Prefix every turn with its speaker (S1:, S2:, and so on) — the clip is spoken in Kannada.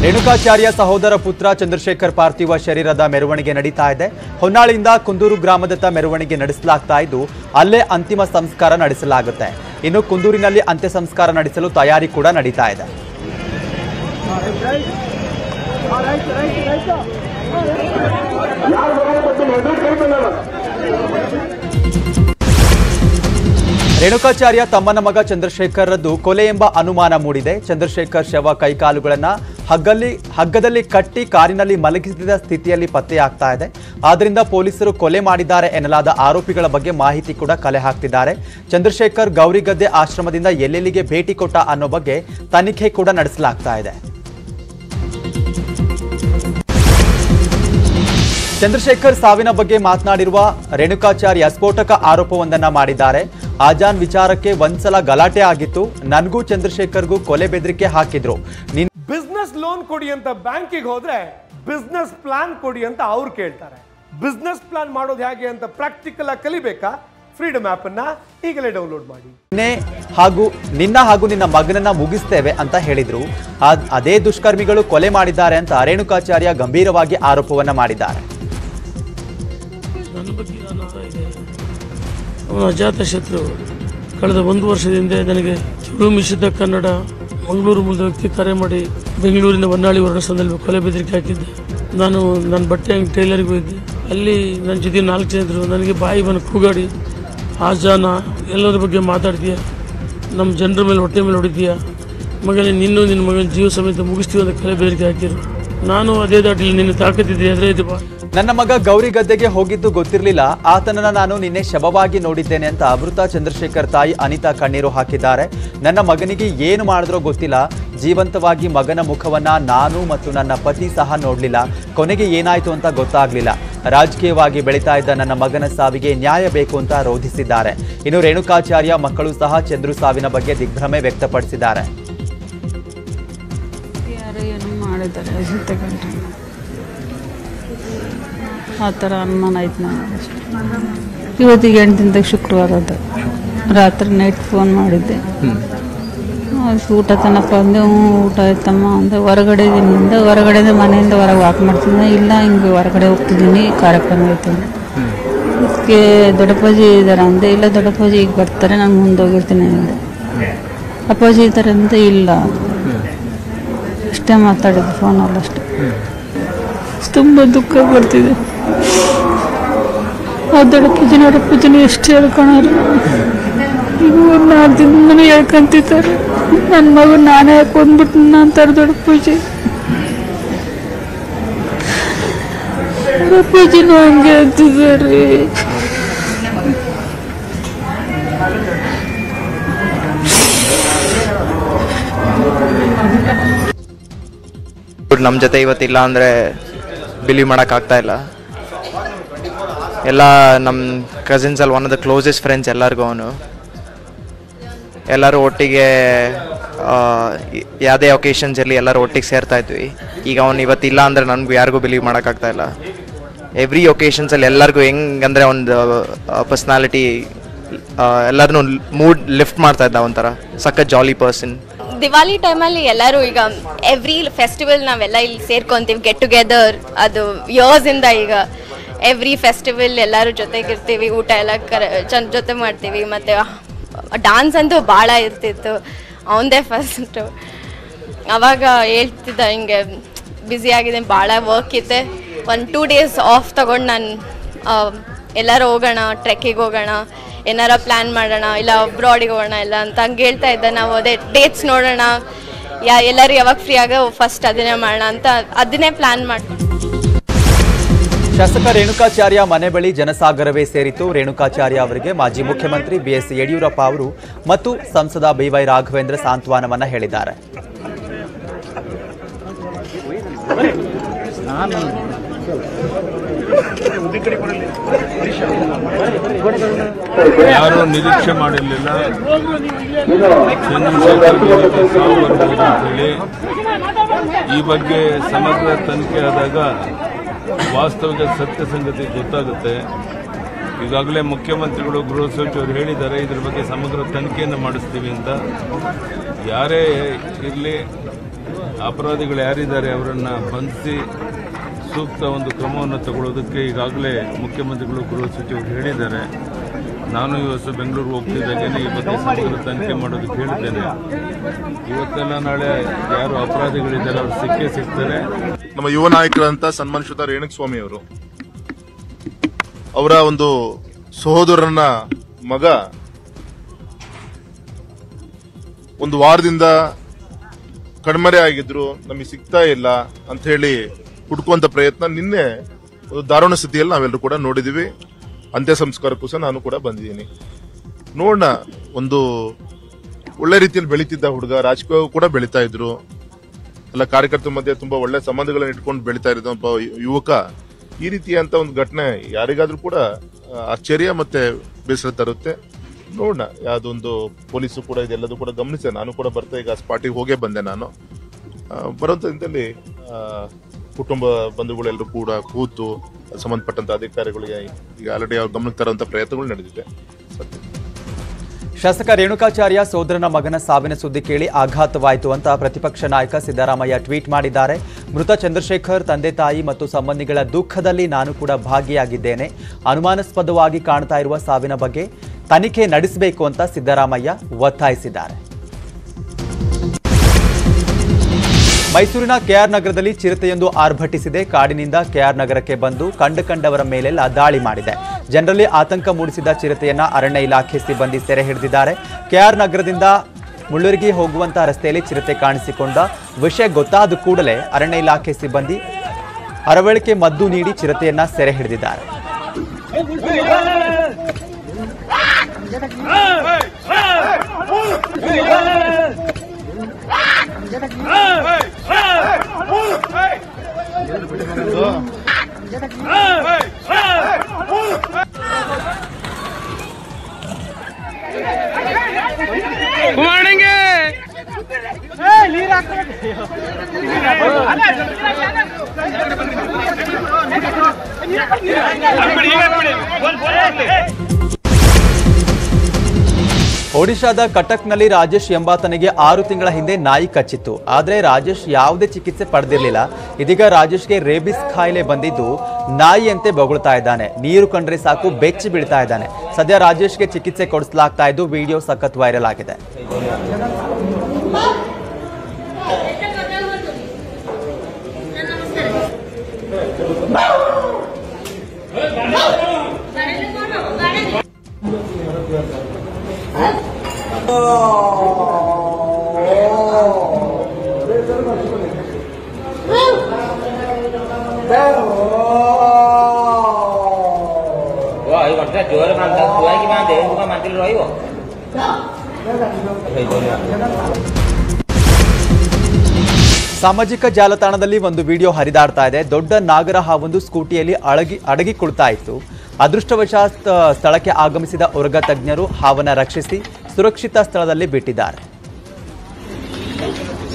S1: ರೇಣುಕಾಚಾರ್ಯ ಸಹೋದರ ಪುತ್ರ ಚಂದ್ರಶೇಖರ್ ಪಾರ್ಥಿವ ಶರೀರದ ಮೆರವಣಿಗೆ ನಡೀತಾ ಇದೆ. ಹೊನ್ನಾಳಿಯಿಂದ ಕುಂದೂರು ಗ್ರಾಮದತ್ತ ಮೆರವಣಿಗೆ ನಡೆಸಲಾಗ್ತಾ ಇದ್ದು ಅಲ್ಲೇ ಅಂತಿಮ ಸಂಸ್ಕಾರ ನಡೆಸಲಾಗುತ್ತೆ. ಇನ್ನು ಕುಂದೂರಿನಲ್ಲಿ ಅಂತ್ಯ ಸಂಸ್ಕಾರ ನಡೆಸಲು ತಯಾರಿ ಕೂಡ ನಡೀತಾ ಇದೆ. ರೇಣುಕಾಚಾರ್ಯ ತಮ್ಮನ ಮಗ ಚಂದ್ರಶೇಖರ್ರದ್ದು ಕೊಲೆ ಎಂಬ ಅನುಮಾನ ಮೂಡಿದೆ. ಚಂದ್ರಶೇಖರ್ ಶವ ಕೈಕಾಲುಗಳನ್ನ ಹಗ್ಗದಲ್ಲಿ ಕಟ್ಟಿ ಕಾರಿನಲ್ಲಿ ಮಲಗಿಸಿದ ಸ್ಥಿತಿಯಲ್ಲಿ ಪತ್ತೆಯಾಗ್ತಾ ಇದೆ. ಆದ್ದರಿಂದ ಪೊಲೀಸರು ಕೊಲೆ ಮಾಡಿದ್ದಾರೆ ಎನ್ನಲಾದ ಆರೋಪಿಗಳ ಬಗ್ಗೆ ಮಾಹಿತಿ ಕೂಡ ಕಲೆ ಹಾಕ್ತಿದ್ದಾರೆ. ಚಂದ್ರಶೇಖರ್ ಗೌರಿಗದ್ದೆ ಆಶ್ರಮದಿಂದ ಎಲ್ಲೆಲ್ಲಿಗೆ ಭೇಟಿ ಕೊಟ್ಟ ಅನ್ನೋ ಬಗ್ಗೆ ತನಿಖೆ ಕೂಡ ನಡೆಸಲಾಗ್ತಾ ಇದೆ. ಚಂದ್ರಶೇಖರ್ ಸಾವಿನ ಬಗ್ಗೆ ಮಾತನಾಡಿರುವ ರೇಣುಕಾಚಾರ್ಯ ಸ್ಫೋಟಕ ಆರೋಪವೊಂದನ್ನ ಮಾಡಿದ್ದಾರೆ. ಆಜಾನ್ ವಿಚಾರಕ್ಕೆ ಒಂದ್ಸಲ ಗಲಾಟೆ ಆಗಿತ್ತು. ನನಗೂ ಚಂದ್ರಶೇಖರ್ಗೂ ಕೊಲೆ ಬೆದರಿಕೆ ಹಾಕಿದ್ರು.
S2: ಬಿಸ್ನೆಸ್ ಲೋನ್ ಕೊಡಿ ಅಂತ ಬ್ಯಾಂಕಿಗೆ ಹೋದ್ರೆ ಬಿಸ್ನೆಸ್ ಪ್ಲಾನ್ ಕೊಡಿ ಅಂತ ಅವ್ರು ಕೇಳ್ತಾರೆ. ಬಿಸ್ನೆಸ್ ಪ್ಲಾನ್ ಮಾಡೋದು ಹೇಗೆ ಅಂತ ಪ್ರಾಕ್ಟಿಕಲ್ ಆಗಿ ಕಲಿಬೇಕಾ? ಫ್ರೀಡಮ್ ಆಪ್ ಅನ್ನ ಈಗಲೇ ಡೌನ್ಲೋಡ್ ಮಾಡಿ.
S1: ನಿನ್ನ ಹಾಗೂ ನಿನ್ನ ಮಗನನ್ನ ಮುಗಿಸ್ತೇವೆ ಅಂತ ಹೇಳಿದ್ರು. ಅದೇ ದುಷ್ಕರ್ಮಿಗಳು ಕೊಲೆ ಮಾಡಿದ್ದಾರೆ ಅಂತ ರೇಣುಕಾಚಾರ್ಯ ಗಂಭೀರವಾಗಿ ಆರೋಪವನ್ನ ಮಾಡಿದ್ದಾರೆ.
S3: ಅವನ ಅಜಾತ ಶತ್ರು. ಕಳೆದ 1 ವರ್ಷದಿಂದ ನನಗೆ ತುಳು ಮಿಶ್ರಿತ ಕನ್ನಡ ಮಂಗಳೂರು ಮೂಲದ ವ್ಯಕ್ತಿ ಕರೆ ಮಾಡಿ ಬೆಂಗಳೂರಿನ ಹೊನ್ನಾಳಿ ವರ್ಣಸ್ಥಳದಲ್ಲಿ ಕೊಲೆ ಬೆದರಿಕೆ ಹಾಕಿದ್ದೆ. ನಾನು ನನ್ನ ಬಟ್ಟೆ ಅಂಗಡಿ ಟೈಲರ್ಗೆ ಹೋಗಿದ್ದೆ. ಅಲ್ಲಿ ನನ್ನ ಜೊತೆ 4 ಜನ ಇದ್ದರು. ನನಗೆ ಬಾಯಿ ಬಂದು ಕೂಗಾಡಿ ಆಜಾನ ಎಲ್ಲರ ಬಗ್ಗೆ ಮಾತಾಡ್ತೀಯ, ನಮ್ಮ ಜನರ ಮೇಲೆ ಹೊಟ್ಟೆ ಮೇಲೆ ಹೊಡಿತೀಯ, ಮಗನೇ ನಿನ್ನ ಮಗನ ಜೀವ ಸಮೇತ ಮುಗಿಸ್ತೀವಿ ಅಂತ ಕೊಲೆ ಬೆದರಿಕೆ ಹಾಕಿದ್ರು. ನಾನು ಅದೇ ದಾಟಿಲಿ ನಿನ್ನ ತಾಕತ್ತಿದ್ದೆ ಎದುರೈತೆ ಬಾ.
S1: ನನ್ನ ಮಗ ಗೌರಿಗದ್ದೆಗೆ ಹೋಗಿದ್ದು ಗೊತ್ತಿರಲಿಲ್ಲ. ಆತನನ್ನ ನಾನು ನಿನ್ನೆ ಶವವಾಗಿ ನೋಡಿದ್ದೇನೆ ಅಂತ ಮೃತ ಚಂದ್ರಶೇಖರ್ ತಾಯಿ ಅನಿತಾ ಕಣ್ಣೀರು ಹಾಕಿದ್ದಾರೆ. ನನ್ನ ಮಗನಿಗೆ ಏನು ಮಾಡಿದ್ರೋ ಗೊತ್ತಿಲ್ಲ. ಜೀವಂತವಾಗಿ ಮಗನ ಮುಖವನ್ನ ನಾನು ಮತ್ತು ನನ್ನ ಪತಿ ಸಹ ನೋಡಲಿಲ್ಲ. ಕೊನೆಗೆ ಏನಾಯ್ತು ಅಂತ ಗೊತ್ತಾಗ್ಲಿಲ್ಲ. ರಾಜಕೀಯವಾಗಿ ಬೆಳೀತಾ ಇದ್ದ ನನ್ನ ಮಗನ ಸಾವಿಗೆ ನ್ಯಾಯ ಬೇಕು ಅಂತ ರೋಧಿಸಿದ್ದಾರೆ. ಇನ್ನು ರೇಣುಕಾಚಾರ್ಯ ಮಕ್ಕಳು ಸಹ ಚಂದ್ರು ಸಾವಿನ ಬಗ್ಗೆ ದಿಗ್ಭ್ರಮೆ ವ್ಯಕ್ತಪಡಿಸಿದ್ದಾರೆ.
S4: ಆ ಥರ ಅನುಮಾನ ಆಯ್ತು ನನಗೆ. ಇವತ್ತಿಗೆ 8 ದಿನದಾಗ ಶುಕ್ರವಾರ ಅದು ರಾತ್ರಿ ನೈಟ್ ಫೋನ್ ಮಾಡಿದ್ದೆ. ಊಟ ತನಕ ಅಂದೆ. ಊಟ ಆಯ್ತಮ್ಮ ಅಂದೆ. ಹೊರಗಡೆಯಿಂದ ಮನೆಯಿಂದ ಹೊರಗೆ ವಾಕ್ ಮಾಡ್ತಿದ್ದೆ. ಇಲ್ಲ ಹಿಂಗೆ ಹೊರಗಡೆ ಹೋಗ್ತಿದ್ದೀನಿ, ಕಾರ್ಯಕ್ರಮ ಐತಂದೆ. ಇದಕ್ಕೆ ದೊಡ್ಡಪ್ಪಾಜಿ ಇದ್ದಾರೆ ಅಂದೆ. ಇಲ್ಲ ದೊಡ್ಡಪ್ಪಾಜಿ ಈಗ ಬರ್ತಾರೆ, ನಾನು ಮುಂದೆ ಹೋಗಿರ್ತೀನಿ ಅಂದೆ. ಅಪ್ಪಾಜಿ ಇದ್ದಾರೆ ಅಂತ ಇಲ್ಲ, ಅಷ್ಟೇ ಮಾತಾಡಿದ್ದು ಫೋನಲ್ಲಿ ಅಷ್ಟೇ. ತುಂಬ ದುಃಖ ಬರ್ತಿದೆ. ಆ ದೊಡ್ಡಪ್ಪಜಿನ ಎಷ್ಟು ಹೇಳ್ಕೊಳೋರು. ಈಗ 4 ದಿನದಿಂದ ಹೇಳ್ಕೊಂತಿದ್ದಾರೆ. ನನ್ನ ಮಗು ನಾನೇ ಕೊಂದ್ಬಿಟ್ಟು ಅಂತಾರೆ ದೊಡ್ಡಪ್ಪಜಿ. ದೊಡ್ಡಪ್ಪಜಿನೂ ಹಂಗೆ ಅಂತಿದ್ದಾರೆ.
S5: ನಮ್ಮ ಜೊತೆ ಇವತ್ತಿಲ್ಲ ಅಂದರೆ ಬಿಲೀವ್ ಮಾಡೋಕ್ಕಾಗ್ತಾ ಇಲ್ಲ. ಎಲ್ಲ ನಮ್ಮ ಕಸಿನ್ಸಲ್ಲಿ one of the closest friends ಎಲ್ಲರಿಗೂ ಅವನು. ಎಲ್ಲರೂ ಒಟ್ಟಿಗೆ ಯಾವುದೇ ಒಕೇಶನ್ಸ್ ಇರಲಿ ಎಲ್ಲರೂ ಒಟ್ಟಿಗೆ ಸೇರ್ತಾ ಇದ್ವಿ. ಈಗ ಅವನು ಇವತ್ತಿಲ್ಲ ಅಂದರೆ ನನಗೂ ಯಾರಿಗೂ ಬಿಲೀವ್ ಮಾಡೋಕ್ಕಾಗ್ತಾ ಇಲ್ಲ. ಎವ್ರಿ ಒಕೇಶನ್ಸಲ್ಲಿ ಎಲ್ಲರಿಗೂ ಹೆಂಗಂದರೆ ಒಂದು ಪರ್ಸ್ನಾಲಿಟಿ ಎಲ್ಲರನ್ನೂ ಮೂಡ್ ಲಿಫ್ಟ್ ಮಾಡ್ತಾ ಇದ್ದ. ಒಂಥರ ಸಖತ್ ಜಾಲಿ ಪರ್ಸನ್.
S6: ದಿವಾಲಿ ಟೈಮಲ್ಲಿ ಎಲ್ಲರೂ ಈಗ ಎವ್ರಿ ಫೆಸ್ಟಿವಲ್ ನಾವೆಲ್ಲ ಇಲ್ಲಿ ಸೇರ್ಕೊಂತೀವಿ, ಗೆಟ್ ಟುಗೆದರ್. ಅದು ಇಯರ್ಸಿಂದ ಈಗ ಎವ್ರಿ ಫೆಸ್ಟಿವಲ್ ಎಲ್ಲರೂ ಜೊತೆಗಿರ್ತೀವಿ, ಊಟ ಎಲ್ಲ ಜೊತೆ ಮಾಡ್ತೀವಿ. ಮತ್ತು ಡಾನ್ಸ್ ಅಂತೂ ಭಾಳ ಇರ್ತಿತ್ತು. ಅವನದೇ ಫಸ್ಟು. ಅವಾಗ ಹೇಳ್ತಿದ್ದ ಹಿಂಗೆ ಬ್ಯುಸಿ ಆಗಿದೆ, ಭಾಳ ವರ್ಕ್ ಇದೆ, 1-2 ಡೇಸ್ ಆಫ್ ತಗೊಂಡು ನಾನು ಎಲ್ಲರೂ ಹೋಗೋಣ, ಟ್ರೆಕ್ಕಿಗೆ ಹೋಗೋಣ, ಏನಾರ ಪ್ಲ್ಯಾನ್ ಮಾಡೋಣ, ಇಲ್ಲ ಅಬ್ರಾಡಿಗೆ ಹೋಗೋಣ ಇಲ್ಲ ಅಂತ ಹಂಗೆ ಹೇಳ್ತಾ ಇದ್ದೆ. ನಾವು ಅದೇ ಡೇಟ್ಸ್ ನೋಡೋಣ, ಎಲ್ಲರೂ ಯಾವಾಗ ಫ್ರೀ ಆಗೋ ಫಸ್ಟ್ ಅದನ್ನೇ ಮಾಡೋಣ ಅಂತ ಅದನ್ನೇ ಪ್ಲ್ಯಾನ್ ಮಾಡ್ತೀವಿ.
S1: ಶಾಸಕ ರೇಣುಕಾಚಾರ್ಯ ಮನೆ ಬಳಿ ಜನಸಾಗರವೇ ಸೇರಿತು. ರೇಣುಕಾಚಾರ್ಯ ಅವರಿಗೆ ಮಾಜಿ ಮುಖ್ಯಮಂತ್ರಿ BS ಯಡಿಯೂರಪ್ಪ ಅವರು ಮತ್ತು ಸಂಸದ BY ರಾಘವೇಂದ್ರ ಸಾಂತ್ವನವನ್ನ ಹೇಳಿದ್ದಾರೆ.
S7: ಯಾರು ನಿರೀಕ್ಷೆ ಮಾಡಿರಲಿಲ್ಲ ಚಂದ್ರಶೇಖರ್ ಅಂತೇಳಿ. ಈ ಬಗ್ಗೆ ಸಮಗ್ರ ತನಿಖೆ ಆದಾಗ ವಾಸ್ತವಿಕ ಸತ್ಯ ಸಂಗತಿ ಗೊತ್ತಾಗುತ್ತೆ. ಈಗಾಗಲೇ ಮುಖ್ಯಮಂತ್ರಿಗಳು ಗೃಹ ಸಚಿವರು ಹೇಳಿದ್ದಾರೆ, ಇದ್ರ ಬಗ್ಗೆ ಸಮಗ್ರ ತನಿಖೆಯನ್ನು ಮಾಡಿಸ್ತೀವಿ ಅಂತ. ಯಾರೇ ಇರಲಿ ಅಪರಾಧಿಗಳು ಯಾರಿದ್ದಾರೆ ಅವರನ್ನು ಬಂಧಿಸಿ ಸೂಕ್ತ ಒಂದು ಕ್ರಮವನ್ನು ತಗೊಳ್ಳೋದಕ್ಕೆ ಈಗಾಗಲೇ ಮುಖ್ಯಮಂತ್ರಿಗಳು ಗೃಹ ಸಚಿವರು ಹೇಳಿದ್ದಾರೆ. ನಾನು ಇವತ್ತು ಬೆಂಗಳೂರಿಗೆ ಹೋಗ್ತಿದ್ದಾಗೇನೆ ಈ ಬಗ್ಗೆ ಸಮಗ್ರ ತನಿಖೆ ಮಾಡೋದಕ್ಕೆ ಹೇಳಿದ್ದೇನೆ. ಇವತ್ತೆಲ್ಲ ನಾಳೆ ಯಾರು ಅಪರಾಧಿಗಳಿದ್ದಾರೆ ಅವರು ಸಿಕ್ಕೇ ಸಿಗ್ತಾರೆ.
S8: ನಮ್ಮ ಯುವ ನಾಯಕರಂತ ಸನ್ಮಾನಿತ ರೇಣುಸ್ವಾಮಿ ಅವರು ಅವರ ಒಂದು ಸಹೋದರನ ಮಗ ಒಂದು ವಾರದಿಂದ ಕಣ್ಮರೆ ಆಗಿದ್ರು, ನಮಗೆ ಸಿಗ್ತಾ ಇಲ್ಲ ಅಂತ ಹೇಳಿ ಹುಡುಕುವಂತ ಪ್ರಯತ್ನ ನಿನ್ನೆ ಒಂದು ದಾರುಣ ಸ್ಥಿತಿಯಲ್ಲಿ ನಾವೆಲ್ಲರೂ ಕೂಡ ನೋಡಿದೀವಿ. ಅಂತ್ಯ ಸಂಸ್ಕಾರಕ್ಕೂ ಸಹ ನಾನು ಕೂಡ ಬಂದಿದ್ದೀನಿ. ನೋಡೋಣ, ಒಂದು ಒಳ್ಳೆ ರೀತಿಯಲ್ಲಿ ಬೆಳೀತಿದ್ದ ಹುಡುಗ, ರಾಜಕೀಯ ಕೂಡ ಬೆಳೀತಾ ಇದ್ರು, ಎಲ್ಲ ಕಾರ್ಯಕರ್ತರ ಮಧ್ಯೆ ತುಂಬಾ ಒಳ್ಳೆ ಸಂಬಂಧಗಳನ್ನ ಇಟ್ಕೊಂಡು ಬೆಳೀತಾ ಇರೋದು ಒಬ್ಬ ಯುವಕ. ಈ ರೀತಿಯಂತ ಒಂದು ಘಟನೆ ಯಾರಿಗಾದ್ರೂ ಕೂಡ ಆಶ್ಚರ್ಯ ಮತ್ತೆ ಬೇಸರ ತರುತ್ತೆ. ನೋಡೋಣ, ಯಾವುದೊಂದು ಪೊಲೀಸರು ಕೂಡ ಇದೆಲ್ಲದೂ ಕೂಡ ಗಮನಿಸಿದೆ. ನಾನು ಕೂಡ ಬರ್ತಾ ಈಗ ಸ್ಪಾಟಿಗೆ ಹೋಗೇ ಬಂದೆ. ನಾನು ಬರುವಂತ ದಿನದಲ್ಲಿ ಕುಟುಂಬ ಬಂಧುಗಳೆಲ್ಲರೂ ಕೂಡ ಕೂತು ಸಂಬಂಧಪಟ್ಟಂತ ಅಧಿಕಾರಿಗಳಿಗೆ ಈಗ ಆಲ್ರೆಡಿ ಅವ್ರ ಗಮನಕ್ಕೆ ತರುವಂತ ಪ್ರಯತ್ನಗಳು ನಡೆದಿದೆ.
S1: ಶಾಸಕ ರೇಣುಕಾಚಾರ್ಯ ಸೋದರನ ಮಗನ ಸಾವಿನ ಸುದ್ದಿ ಕೇಳಿ ಆಘಾತವಾಯಿತು ಅಂತ ಪ್ರತಿಪಕ್ಷ ನಾಯಕ ಸಿದ್ದರಾಮಯ್ಯ ಟ್ವೀಟ್ ಮಾಡಿದ್ದಾರೆ. ಮೃತ ಚಂದ್ರಶೇಖರ್ ತಂದೆ ತಾಯಿ ಮತ್ತು ಸಂಬಂಧಿಗಳ ದುಃಖದಲ್ಲಿ ನಾನು ಕೂಡ ಭಾಗಿಯಾಗಿದ್ದೇನೆ. ಅನುಮಾನಾಸ್ಪದವಾಗಿ ಕಾಣ್ತಾ ಇರುವ ಸಾವಿನ ಬಗ್ಗೆ ತನಿಖೆ ನಡೆಸಬೇಕು ಅಂತ ಸಿದ್ದರಾಮಯ್ಯ ಒತ್ತಾಯಿಸಿದ್ದಾರೆ. ಮೈಸೂರಿನ ಕೆಆರ್ ನಗರದಲ್ಲಿ ಚಿರತೆಯೊಂದು ಆರ್ಭಟಿಸಿದೆ. ಕಾಡಿನಿಂದ ಕೆಆರ್ ನಗರಕ್ಕೆ ಬಂದು ಕಂಡವರ ಮೇಲೆಲ್ಲ ದಾಳಿ ಮಾಡಿದೆ. ಜನರಲ್ಲಿ ಆತಂಕ ಮೂಡಿಸಿದ ಚಿರತೆಯನ್ನ ಅರಣ್ಯ ಇಲಾಖೆ ಸಿಬ್ಬಂದಿ ಸೆರೆ ಹಿಡಿದಿದ್ದಾರೆ. ಕೆಆರ್ ನಗರದಿಂದ ಮುಳ್ಳೂರಿಗೆ ಹೋಗುವಂತಹ ರಸ್ತೆಯಲ್ಲಿ ಚಿರತೆ ಕಾಣಿಸಿಕೊಂಡ ವಿಷಯ ಗೊತ್ತಾದ ಕೂಡಲೇ ಅರಣ್ಯ ಇಲಾಖೆ ಸಿಬ್ಬಂದಿ ಅರವಳಿಕೆ ಮದ್ದು ನೀಡಿ ಚಿರತೆಯನ್ನ ಸೆರೆ ಹಿಡಿದಿದ್ದಾರೆ. ಒಡಿಶಾದ ಕಟಕ್ನಲ್ಲಿ ರಾಜೇಶ್ ಎಂಬಾತನಿಗೆ 6 ತಿಂಗಳ ಹಿಂದೆ ನಾಯಿ ಕಚ್ಚಿತ್ತು. ಆದರೆ ರಾಜೇಶ್ ಯಾವುದೇ ಚಿಕಿತ್ಸೆ ಪಡೆದಿರಲಿಲ್ಲ. ಇದೀಗ ರಾಜೇಶ್ಗೆ ರೇಬಿಸ್ ಕಾಯಿಲೆ ಬಂದಿದ್ದು ನಾಯಿಯಂತೆ ಬೊಗಳ್ತಾ ಇದ್ದಾನೆ. ನೀರು ಕಂಡ್ರೆ ಸಾಕು ಬೆಚ್ಚಿ ಬೀಳ್ತಾ ಇದ್ದಾನೆ. ಸದ್ಯ ರಾಜೇಶ್ಗೆ ಚಿಕಿತ್ಸೆ ಕೊಡಿಸಲಾಗ್ತಾ ಇದ್ದು ವಿಡಿಯೋ ಸಖತ್ ವೈರಲ್ ಆಗಿದೆ. ಸಾಮಾಜಿಕ ಜಾಲತಾಣದಲ್ಲಿ ಒಂದು ವಿಡಿಯೋ ಹರಿದಾಡ್ತಾ ಇದೆ. ದೊಡ್ಡ ನಾಗರ ಹಾವೊಂದು ಸ್ಕೂಟಿಯಲ್ಲಿ ಅಡಗಿಕೊಳ್ತಾ ಇತ್ತು. ಅದೃಷ್ಟವಶಾತ್ ಸ್ಥಳಕ್ಕೆ ಆಗಮಿಸಿದ ಉರಗ ತಜ್ಞರು ಹಾವನ್ನ ರಕ್ಷಿಸಿ ಸುರಕ್ಷಿತ ಸ್ಥಳದಲ್ಲಿ ಬಿಟ್ಟಿದ್ದಾರೆ.